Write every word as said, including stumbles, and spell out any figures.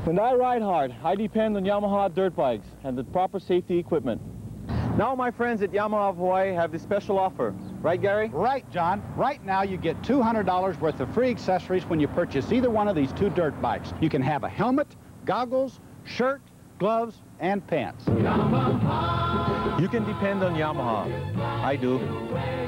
When I ride hard, I depend on Yamaha dirt bikes and the proper safety equipment. Now my friends at Yamaha of Hawaii have this special offer. Right, Gary? Right, John. Right now you get two hundred dollars worth of free accessories when you purchase either one of these two dirt bikes. You can have a helmet, goggles, shirt, gloves, and pants. Yamaha. You can depend on Yamaha. I do.